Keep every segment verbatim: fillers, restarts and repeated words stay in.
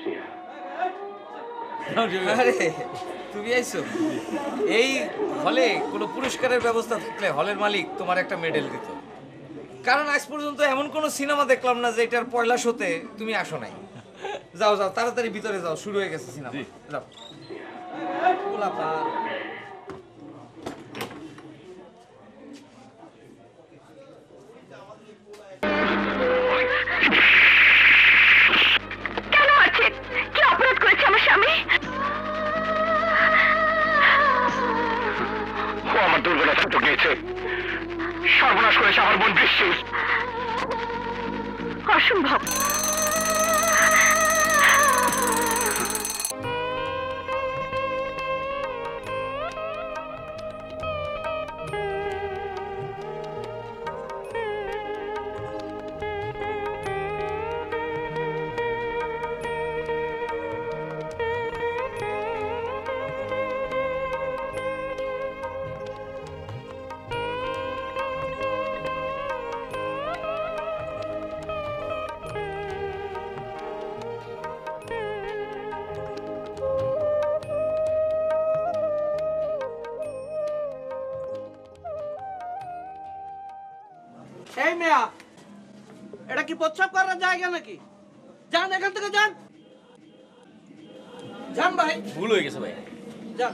আরে তুমি আইছো এই হলে কোনো পুরস্কারের ব্যবস্থা থাকলে হলের মালিক তোমার একটা মেডেল দিত, কারণ আজ পর্যন্ত এমন কোনো সিনেমা দেখলাম না যে এটার পয়লা শোতে তুমি আসো নাই। যাও যাও তাড়াতাড়ি ভিতরে যাও, শুরু হয়ে গেছে সিনেমা। যাও গোলাপা। কেন আছে? কি অপরাধ করেছে আমার স্বামী? ও আমার দুর্বলতা তো গিয়েছে, সর্বনাশ করেছে আমার বোন বৃষ্টি। অসম্ভব। এই মেয়া, এটা কি প্রস্রাব করার জায়গা নাকি? যান এখান থেকে, যান যান ভাই। ভুল হয়ে গেছে ভাই, যান।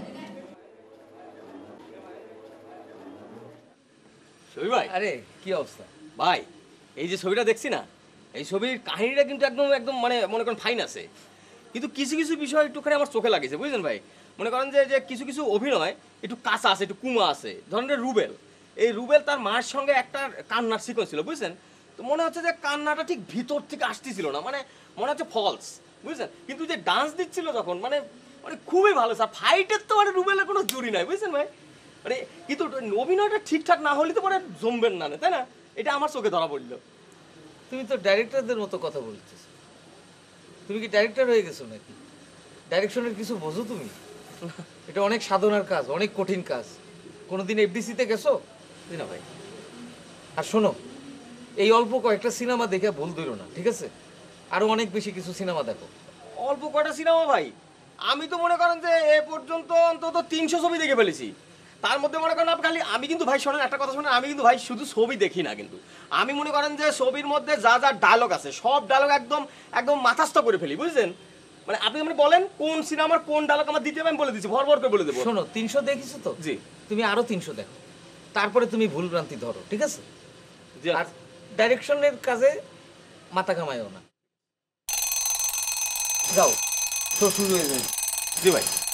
ছবি ভাই, আরে কি অবস্থা? ভাই এই যে ছবিটা দেখছি না, এই ছবির কাহিনীটা কিন্তু একদম একদম মানে মনে করেন ফাইন আছে, কিন্তু কিছু কিছু বিষয় একটুখানি আমার চোখে লাগেছে, বুঝলেন ভাই? মনে করেন যে যে কিছু কিছু অভিনয় একটু কাঁচা আছে, একটু কুমা আছে। ধরেন যে রুবেল, এই রুবেল তার মায়ের সঙ্গে একটা কান্নার সিকোয়েন্স ছিল, বুঝছেন? তো মনে হচ্ছে যে কান্নাটা ঠিক ভিতর থেকে আসতেছিল না, মানে মনে হচ্ছে ফলস, বুঝছেন? কিন্তু যে ডান্স দিচ্ছিল যখন, মানে মানে খুবই ভালো স্যার। ফাইটের তো মানে রুবেলের কোনো জুরি নাই, বুঝছেন ভাই? মানে কিন্তু অভিনয়টা ঠিকঠাক না হলে তো পরে জমবেন না, তাই না? এটা আমার চোখে ধরা পড়লো। তুমি তো ডাইরেক্টরদের মতো কথা বলতেছো। তুমি কি ডাইরেক্টর হয়ে গেছো নাকি? ডাইরেকশনের কিছু বোঝো তুমি? এটা অনেক সাধনার কাজ, অনেক কঠিন কাজ। কোনোদিন এফডিসিতে গেছো? না ভাই। আর শোনো, এই অল্প কয়েকটা সিনেমা দেখে ভুল দিও না, ঠিক আছে? আরো অনেক বেশি কিছু সিনেমা দেখো। অল্প কয়টা সিনেমা ভাই? আমি তো মনে করেন যে এ পর্যন্ত অন্তত তিনশো ছবি দেখে ফেলেছি। তার মধ্যে মনে করেন আপনি খালি, আমি কিন্তু ভাই শোনেন একটা কথা শোনেন, আমি কিন্তু ভাই শুধু ছবি দেখি না, কিন্তু আমি মনে করেন যে ছবির মধ্যে যা যা ডায়লগ আছে সব ডায়লগ একদম একদম মাথাস্থ করে ফেলি, বুঝছেন? মানে আপনি মানে বলেন কোন সিনেমার কোন ডায়লগ আমার দিতে হবে, আমি বলে দিচ্ছি, ভর ভর করে বলে দেবো। শোনো, তিনশো দেখিছো তো? জি। তুমি আরো তিনশো দেখো, তারপরে তুমি ভুল ভ্রান্তি ধরো, ঠিক আছে? জি। আর ডাইরেকশনের কাজে মাথা কামাইও না। যাও, তো শুরু হয়ে যায়। জি ভাই।